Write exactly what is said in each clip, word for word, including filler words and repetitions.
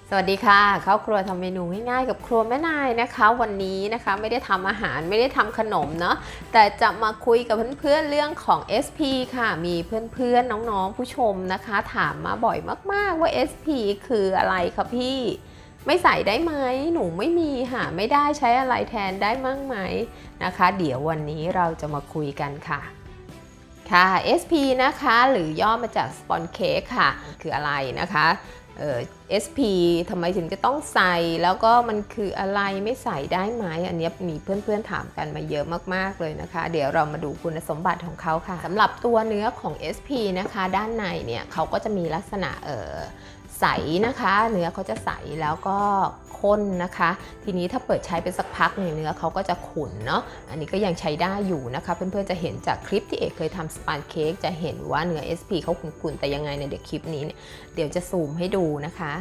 สวัสดีค่ะเข้าครัวทำเมนูง่ายๆกับครัวแม่นายนะคะวันนี้นะคะไม่ได้ทำอาหารไม่ได้ทำขนมเนาะแต่จะมาคุยกับเพื่อนๆเรื่องของ เอส พี ค่ะมีเพื่อนๆน้องๆผู้ชมนะคะถามมาบ่อยมากๆว่า เอส พี คืออะไรคะพี่ไม่ใส่ได้ไหมหนูไม่มีหาไม่ได้ใช้อะไรแทนได้มั่งไหมนะคะเดี๋ยววันนี้เราจะมาคุยกันค่ะค่ะ เอส พี นะคะหรือย่อมาจาก Sponge Cake ค่ะคืออะไรนะคะเอ่อ เอส พี ทำไมถึงจะต้องใส่แล้วก็มันคืออะไรไม่ใส่ได้ไหมอันนี้มีเพื่อนๆถามกันมาเยอะมากๆเลยนะคะเดี๋ยวเรามาดูคุณสมบัติของเขาค่ะสำหรับตัวเนื้อของ เอส พี นะคะด้านในเนี่ยเขาก็จะมีลักษณะเอ่อใสนะคะเนื้อเขาจะใสแล้วก็ข้นนะคะทีนี้ถ้าเปิดใช้เป็นสักพักเนื้อเขาก็จะขุ่นเนาะอันนี้ก็ยังใช้ได้อยู่นะคะเพื่อนๆจะเห็นจากคลิปที่เอกเคยทำสปันเค้กจะเห็นว่าเนื้อ เอส พี เขาขุ่นๆแต่ยังไงในเดี๋ยวคลิปนี้เนี่ยเดี๋ยวจะซูมให้ดูนะคะ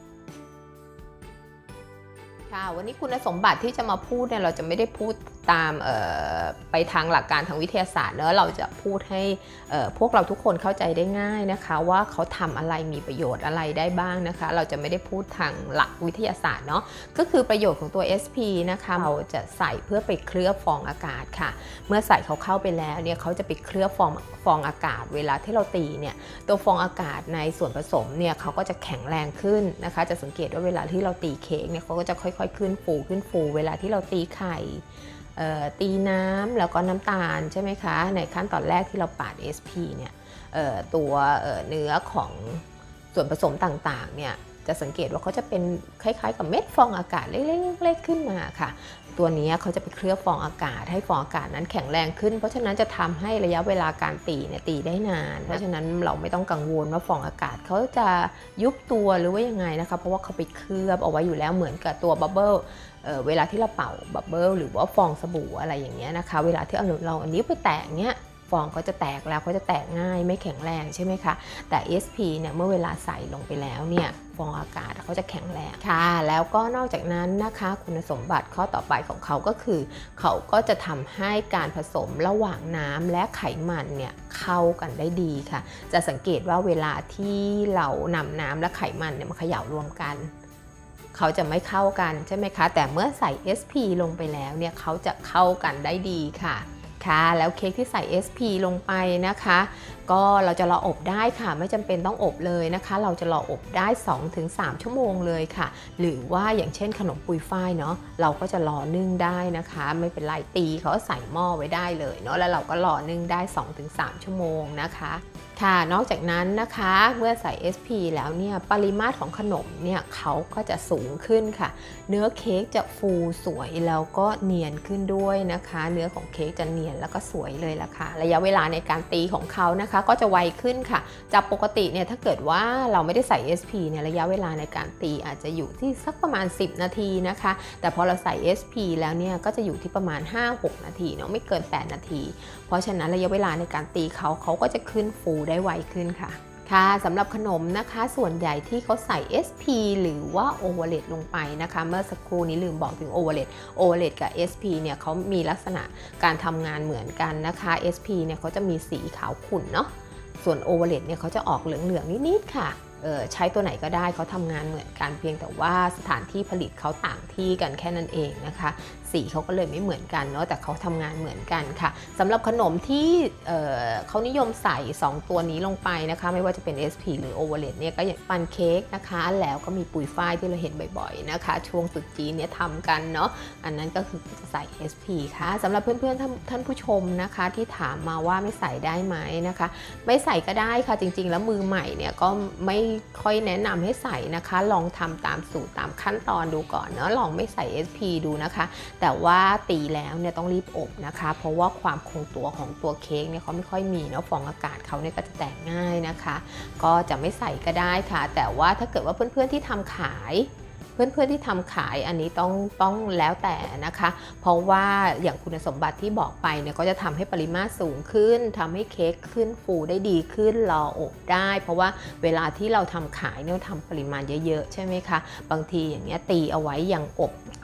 ค่ะวันนี้คุณสมบัติที่จะมาพูดเนี่ยเราจะไม่ได้พูดตามไปทางหลักการทางวิทยาศาสตร์เนอะเราจะพูดให้พวกเราทุกคนเข้าใจได้ง่ายนะคะว่าเขาทำอะไรมีประโยชน์อะไรได้บ้างนะคะเราจะไม่ได้พูดทางหลักวิทยาศาสตร์เนาะก็คือประโยชน์ของตัว เอส พี นะคะเราจะใส่เพื่อไปเคลือบฟองอากาศค่ะเมื่อใส่เขาเข้าไปแล้วเนี่ยเขาจะไปเคลือบฟองฟองอากาศเวลาที่เราตีเนี่ยตัวฟองอากาศในส่วนผสมเนี่ยเขาก็จะแข็งแรงขึ้นนะคะจะสังเกตว่าเวลาที่เราตีเค้กเนี่ยเขาก็จะค่อยๆขึ้นฟูขึ้นฟูเวลาที่เราตีไข่ตีน้ำแล้วก็น้ำตาลใช่ไหมคะในขั้นตอนแรกที่เราปาด เอส พี เนี่ยตัวเนื้อของส่วนผสมต่างๆเนี่ยจะสังเกตว่าเขาจะเป็นคล้ายๆกับเม็ดฟองอากาศเล็กๆขึ้นมาค่ะตัวนี้เขาจะไปเคลือบฟองอากาศให้ฟองอากาศนั้นแข็งแรงขึ้นเพราะฉะนั้นจะทำให้ระยะเวลาการตีเนี่ยตีได้นานเพราะฉะนั้นเราไม่ต้องกังวลว่าฟองอากาศเขาจะยุบตัวหรือว่ายังไงนะคะเพราะว่าเขาไปเคลือบเอาไว้อยู่แล้วเหมือนกับตัวบับเบิ้ลเ, เวลาที่เราเป่าบับเบิ้ลหรือว่าฟองสบู่อะไรอย่างเงี้ยนะคะเวลาที่เราเราอันนี้ไปแตะเนี้ยฟองก็จะแตกแล้วก็จะแตกง่ายไม่แข็งแรงใช่ไหมคะแต่ เอส พี เนี่ยเมื่อเวลาใส่ลงไปแล้วเนี่ยฟองอากาศเขาจะแข็งแรงค่ะแล้วก็นอกจากนั้นนะคะคุณสมบัติข้อต่อไปของเขาก็คือเขาก็จะทำให้การผสมระหว่างน้ำและไขมันเนี่ยเข้ากันได้ดีค่ะจะสังเกตว่าเวลาที่เรานำน้ำและไขมันเนี่ยมาเขย่ารวมกันเขาจะไม่เข้ากันใช่ไหมคะแต่เมื่อใส่ เอส พี ลงไปแล้วเนี่ยเขาจะเข้ากันได้ดีค่ะค่ะแล้วเค้กที่ใส่ เอส พี ลงไปนะคะก็เราจะรออบได้ค่ะไม่จำเป็นต้องอบเลยนะคะเราจะรออบได้ สองถึงสาม ชั่วโมงเลยค่ะหรือว่าอย่างเช่นขนมปุยฝ้ายเนาะเราก็จะรอนึ่งได้นะคะไม่เป็นไรตีเขาใส่หม้อไว้ได้เลยเนาะแล้วเราก็รอนึ่งได้ สองถึงสาม ชั่วโมงนะคะค่ะนอกจากนั้นนะคะเมื่อใส่ เอส พี แล้วเนี่ยปริมาตรของขนมเนี่ยเขาก็จะสูงขึ้นค่ะเนื้อเค้กจะฟูสวยแล้วก็เนียนขึ้นด้วยนะคะเนื้อของเค้กจะเนียนแล้วก็สวยเลยล่ะค่ะระยะเวลาในการตีของเขานะคะก็จะไวขึ้นค่ะจากปกติเนี่ยถ้าเกิดว่าเราไม่ได้ใส่ เอส พี เนี่ยระยะเวลาในการตีอาจจะอยู่ที่สักประมาณสิบนาทีนะคะแต่พอเราใส่ เอส พี แล้วเนี่ยก็จะอยู่ที่ประมาณ ห้าหก นาทีเนาะไม่เกินแปดนาทีเพราะฉะนั้นระยะเวลาในการตีเขาเขาก็จะขึ้นฟูได้ไวขึ้นค่ะค่ะสำหรับขนมนะคะส่วนใหญ่ที่เขาใส่ เอส พี หรือว่าโอเวอร์เลตลงไปนะคะเมื่อสักครู่นี้ลืมบอกถึงโอเวอร์เลตโอเวอร์เลตกับ เอส พี เนี่ยเขามีลักษณะการทำงานเหมือนกันนะคะ เอส พี เนี่ยเขาจะมีสีขาวขุ่นเนาะส่วนโอเวอร์เลตเนี่ยเขาจะออกเหลืองๆนิดๆค่ะใช้ตัวไหนก็ได้เขาทำงานเหมือนกันเพียงแต่ว่าสถานที่ผลิตเขาต่างที่กันแค่นั้นเองนะคะสีเขาก็เลยไม่เหมือนกันเนาะแต่เขาทำงานเหมือนกันค่ะสำหรับขนมที่เเขานิยมใส่สองตัวนี้ลงไปนะคะไม่ว่าจะเป็น เอส พี หรือโอเวอร์เลตเนี่ยก็อย่างปันเค้กนะคะแล้วก็มีปุยฝ้ายที่เราเห็นบ่อยๆนะคะช่วงตรุษจีนเนี่ยทำกันเนาะอันนั้นก็คือจะใส่ เอส พี ค่ะสำหรับเพื่อนๆท่านผู้ชมนะคะที่ถามมาว่าไม่ใส่ได้ไหมนะคะไม่ใส่ก็ได้ค่ะจริงๆแล้วมือใหม่เนี่ยก็ไม่ค่อยแนะนำให้ใส่นะคะลองทำตามสูตรตามขั้นตอนดูก่อนเนาะลองไม่ใส่ เอส พี ดูนะคะแต่ว่าตีแล้วเนี่ยต้องรีบอบนะคะเพราะว่าความคงตัวของตัวเค้กเนี่ยเขาไม่ค่อยมีเนาะฟองอากาศเขาเนี่ยก็จะแตกง่ายนะคะก็จะไม่ใส่ก็ได้ค่ะแต่ว่าถ้าเกิดว่าเพื่อนๆที่ทำขายเพื่อนๆที่ทำขายอันนี้ต้องต้องแล้วแต่นะคะเพราะว่าอย่างคุณสมบัติที่บอกไปเนี่ยก็จะทำให้ปริมาตรสูงขึ้นทำให้เค้กขึ้นฟูได้ดีขึ้นรออบได้เพราะว่าเวลาที่เราทำขายเนี่ยทำปริมาณเยอะๆใช่ไหมคะบางทีอย่างเงี้ยตีเอาไว้อย่างอบ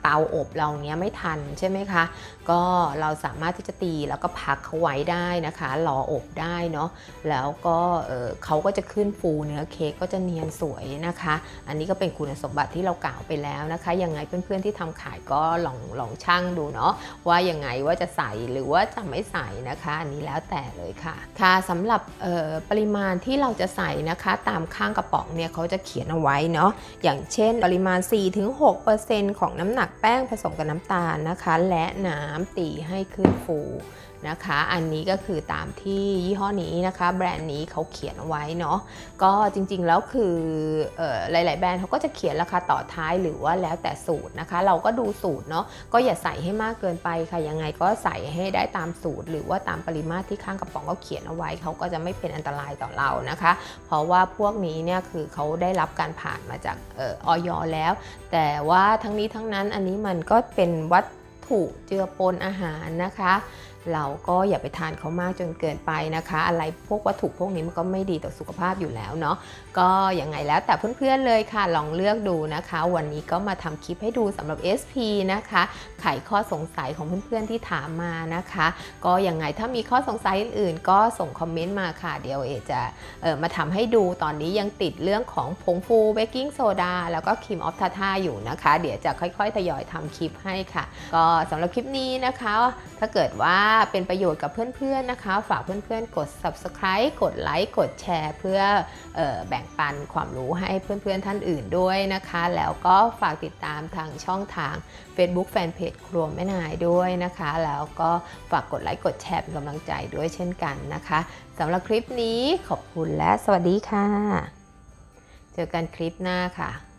เตาอบเราเนี้ยไม่ทันใช่ไหมคะก็เราสามารถที่จะตีแล้วก็พักเขาไว้ได้นะคะรออบได้เนาะแล้วก็เออเขาก็จะขึ้นฟูเนื้อเค้กก็จะเนียนสวยนะคะอันนี้ก็เป็นคุณสมบัติที่เรากล่าวไปแล้วนะคะยังไงเพื่อนๆที่ทำขายก็ลองลองชั่งดูเนาะว่ายังไงว่าจะใส่หรือว่าจะไม่ใส่นะคะอันนี้แล้วแต่เลยค่ะค่ะสำหรับปริมาณที่เราจะใส่นะคะตามข้างกระป๋องเนี่ยเขาจะเขียนเอาไว้เนาะอย่างเช่นปริมาณ สี่ถึงหกเปอร์เซ็นต์ ของน้ำหนักแป้งผสมกับน้ำตาลนะคะและน้ำตีให้ขึ้นฟูนะคะอันนี้ก็คือตามที่ยี่ห้อนี้นะคะแบรนด์นี้เขาเขียนเอาไว้เนาะก็จริงๆแล้วคือเอ่อหลายๆแบรนด์เขาก็จะเขียนราคาต่อท้ายหรือว่าแล้วแต่สูตรนะคะเราก็ดูสูตรเนาะก็อย่าใส่ให้มากเกินไปค่ะยังไงก็ใส่ให้ได้ตามสูตรหรือว่าตามปริมาตรที่ข้างกระป๋องเขาเขียนเอาไว้เขาก็จะไม่เป็นอันตรายต่อเรานะคะเพราะว่าพวกนี้เนี่ยคือเขาได้รับการผ่านมาจากเอ่อ อย แล้วแต่ว่าทั้งนี้ทั้งนั้นอันนี้มันก็เป็นวัตถุเจือปนอาหารนะคะเราก็อย่าไปทานเขามากจนเกินไปนะคะอะไรพวกวัตถุพวกนี้มันก็ไม่ดีต่อสุขภาพอยู่แล้วเนาะก็ยังไงแล้วแต่เพื่อนๆเลยค่ะลองเลือกดูนะคะวันนี้ก็มาทำคลิปให้ดูสำหรับ เอส พี นะคะไขข้อสงสัยของเพื่อนๆที่ถามมานะคะก็ยังไงถ้ามีข้อสงสัยอื่นๆก็ส่งคอมเมนต์มาค่ะเดี๋ยวเอจะเออมาทำให้ดูตอนนี้ยังติดเรื่องของผงฟูเบกกิ้งโซดาแล้วก็ครีมออฟทาทาอยู่นะคะเดี๋ยวจะค่อยๆทยอยทำคลิปให้ค่ะก็สำหรับคลิปนี้นะคะถ้าเกิดว่าเป็นประโยชน์กับเพื่อนๆนะคะฝากเพื่อนๆกด ซับสไครบ์ กดไลค์กดแชร์เพื่อเอ่อแบ่งปันความรู้ให้เพื่อนๆท่านอื่นด้วยนะคะแล้วก็ฝากติดตามทางช่องทาง Facebook Fanpage ครัวแม่นายด้วยนะคะแล้วก็ฝากกดไลค์กดแชร์เป็นกำลังใจด้วยเช่นกันนะคะสำหรับคลิปนี้ขอบคุณและสวัสดีค่ะเจอกันคลิปหน้าค่ะ